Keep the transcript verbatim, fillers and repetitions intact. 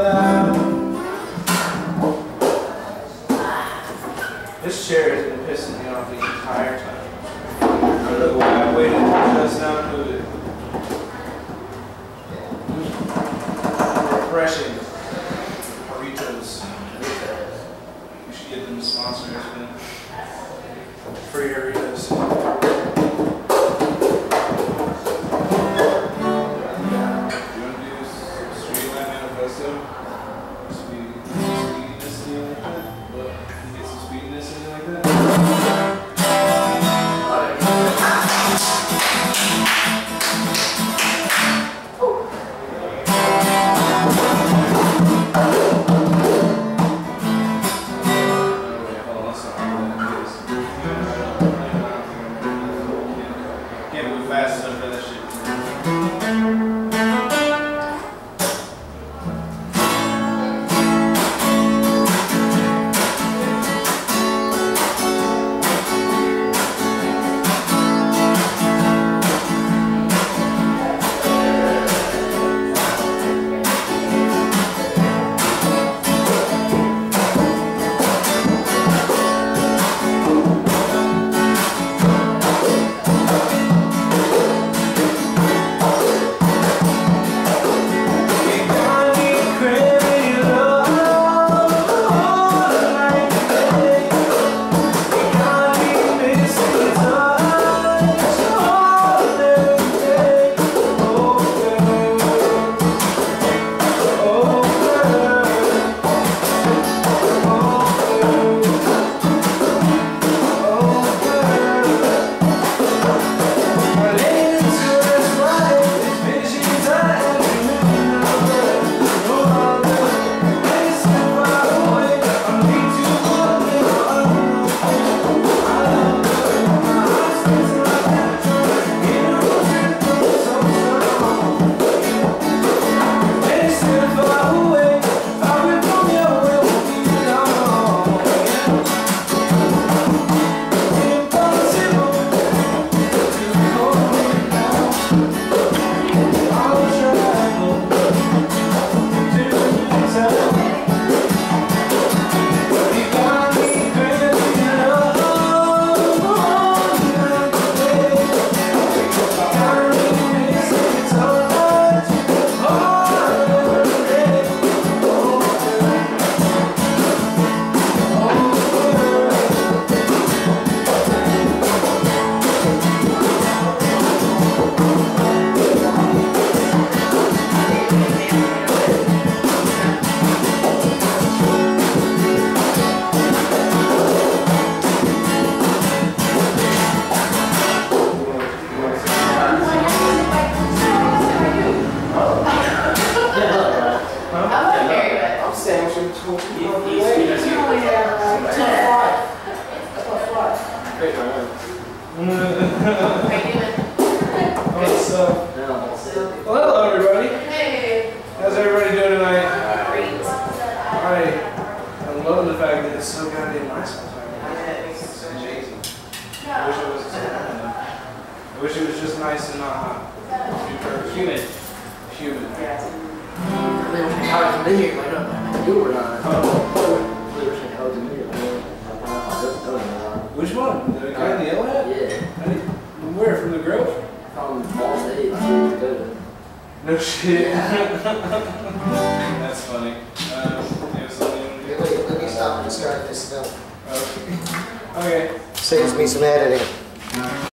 This chair has been pissing me off the entire time. I don't know why I waited just now to move it. Refreshing. Burritos. We should get them to sponsor us, man. Free Doritos. Fast enough for that shit. What's up? Well, hello everybody. Hey. How's everybody doing tonight? Great. Alright. I'm loving the fact that it's so goddamn nice outside. It's so jazzy. I wish it was I wish it was just nice and not hot. Humid. Humid. Which one? The guy in the yellow hat? Yeah. I didn't, where? From the Grove? From Ball State. No shit. That's funny. Um, yeah, something. Wait, wait, let me stop and start this film. Okay. Okay. Saves me some editing.